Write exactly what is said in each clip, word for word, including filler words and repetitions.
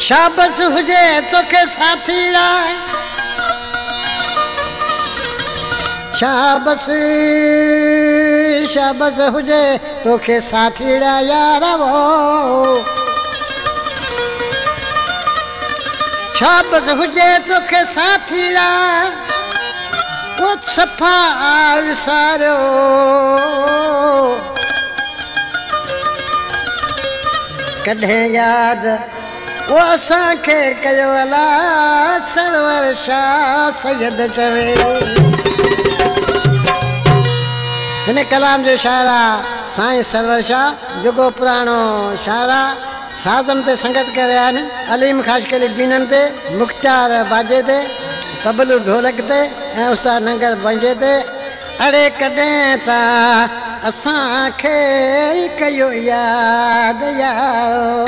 शाबस हुजे तोखे साथीड़ा शाबस शाबस हुजे तोखे साथीड़ा यार वो शाबस हुजे तोखे साथीड़ा वो सफ़ा विसारियो कॾहिं यादि वो असांखे कयो अला सरवर शाह सैयद चवे हिन कलाम जो शाइर आहे साईं सरवर शाह जेको पुराणो शाइर आहे साज़न ते संगत करे आहिनि अलीम ख़ासकली बीननि ते मुख़्तियार बाजे ते तबलू ढोलक ते ऐं उस्ताद नंगर बंजे ते अड़े कॾहिं त असांखे कयो यादि यारो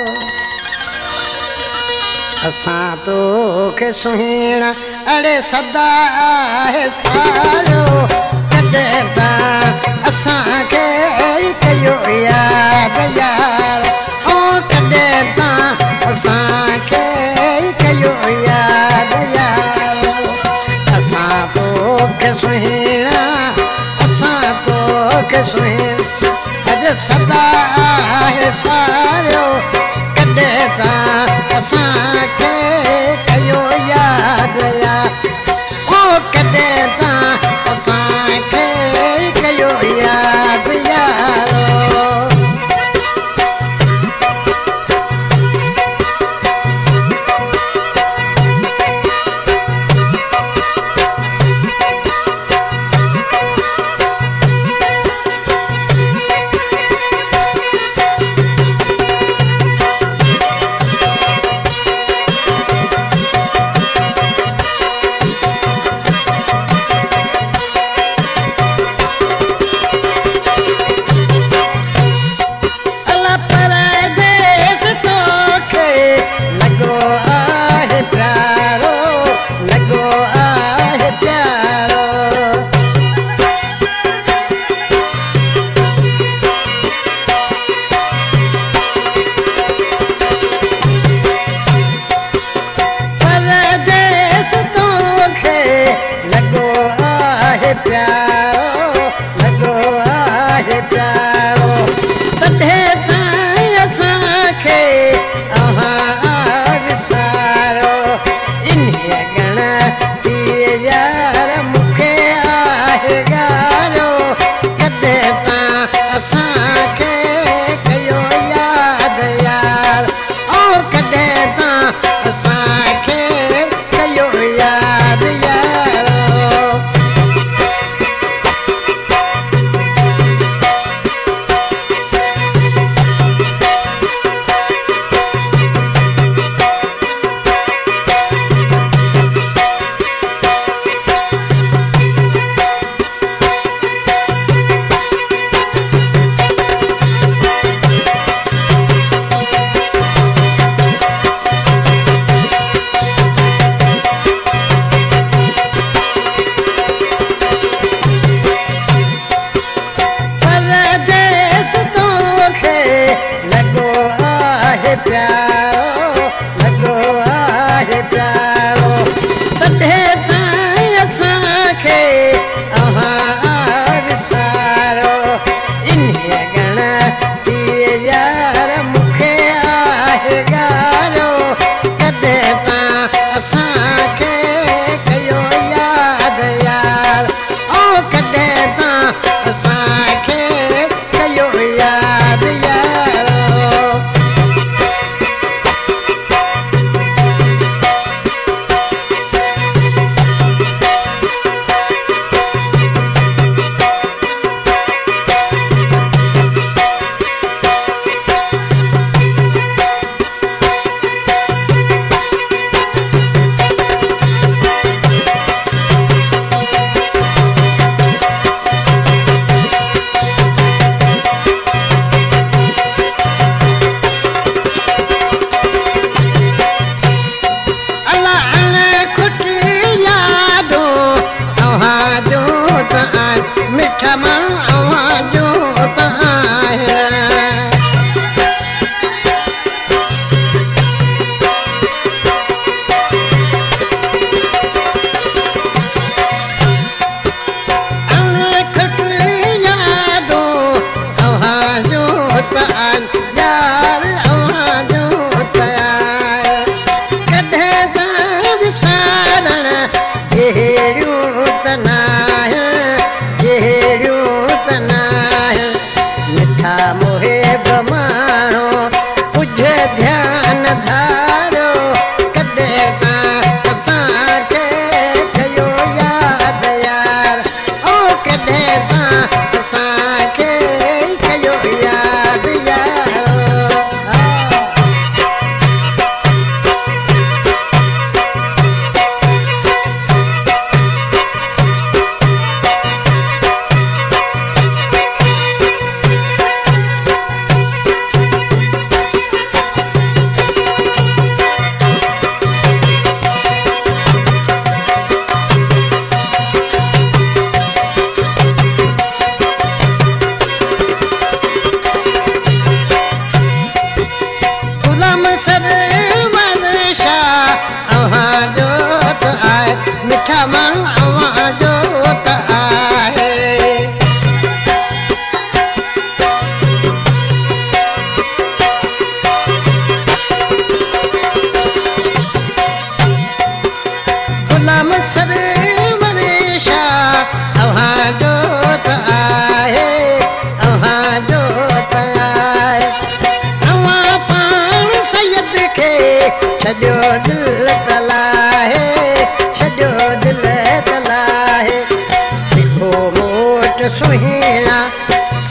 असां तोखे सुहिणा अड़े सदा आहे सारो कॾहिं त असांखे कयो यादि यारो कॾहिं त असांखे कयो यादि यारो असां तोखे सुहिणा असां तोखे सुहिणा अॼु सदा आहे सारो कॾहिं त असांखे कयो यादि यारो कॾहिं त असांखे कयो यादि यारो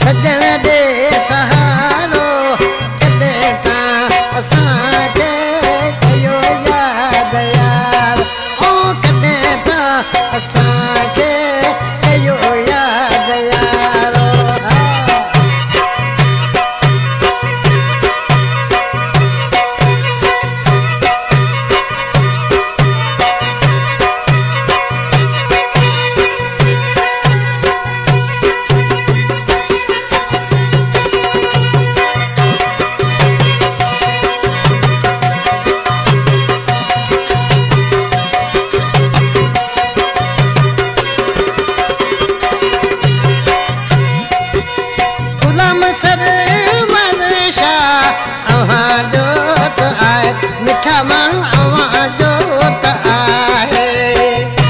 सजण दे सहारो कॾहिं तां असांखे कयो यादि यार ओ कॾहिं तां असांखे कयो यादि यारो मिठा माण्हू अव्हां जो त आहे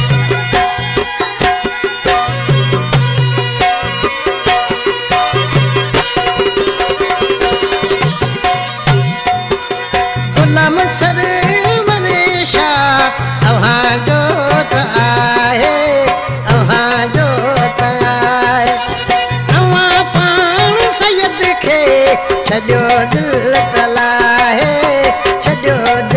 गुलाम सरवर शाह अव्हां जो त आहे अव्हां जो त आहे अव्हां पाण सैयद खे छॾियो दिलि तलाहे छॾियो